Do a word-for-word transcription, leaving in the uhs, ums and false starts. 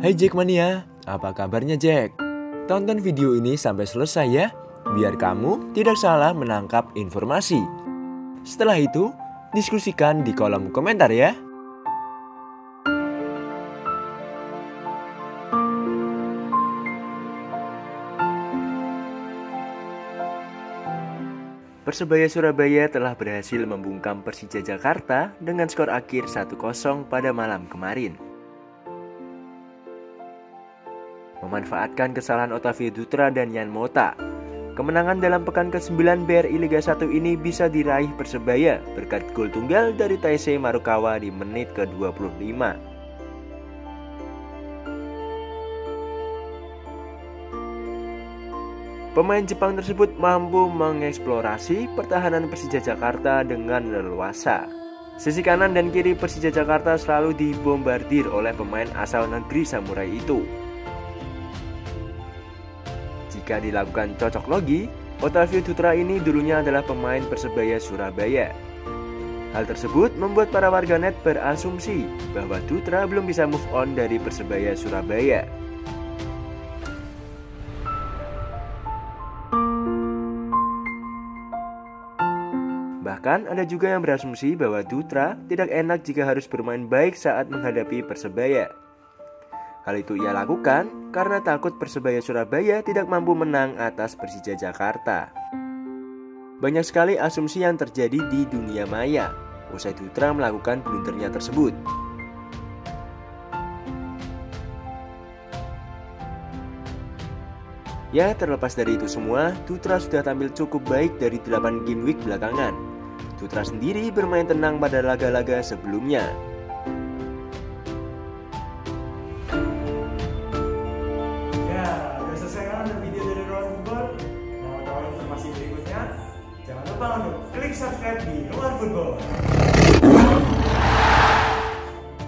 Hai Jackmania, apa kabarnya Jack? Tonton video ini sampai selesai ya, biar kamu tidak salah menangkap informasi. Setelah itu, diskusikan di kolom komentar ya. Persebaya Surabaya telah berhasil membungkam Persija Jakarta dengan skor akhir satu kosong pada malam kemarin. Memanfaatkan kesalahan Otavio Dutra dan Yan Mota, kemenangan dalam pekan kesembilan B R I Liga satu ini bisa diraih Persebaya berkat gol tunggal dari Taisei Marukawa di menit ke dua puluh lima. Pemain Jepang tersebut mampu mengeksplorasi pertahanan Persija Jakarta dengan leluasa. Sisi kanan dan kiri Persija Jakarta selalu dibombardir oleh pemain asal negeri samurai itu. Jika dilakukan cocok logi, Otavio Dutra ini dulunya adalah pemain Persebaya Surabaya. Hal tersebut membuat para warganet berasumsi bahwa Dutra belum bisa move on dari Persebaya Surabaya. Bahkan ada juga yang berasumsi bahwa Dutra tidak enak jika harus bermain baik saat menghadapi Persebaya. Hal itu ia lakukan karena takut Persebaya Surabaya tidak mampu menang atas Persija Jakarta. Banyak sekali asumsi yang terjadi di dunia maya usai Dutra melakukan blundernya tersebut. Ya, terlepas dari itu semua, Dutra sudah tampil cukup baik dari delapan game week belakangan. Dutra sendiri bermain tenang pada laga-laga sebelumnya. Jangan lupa untuk klik subscribe di Luar Football.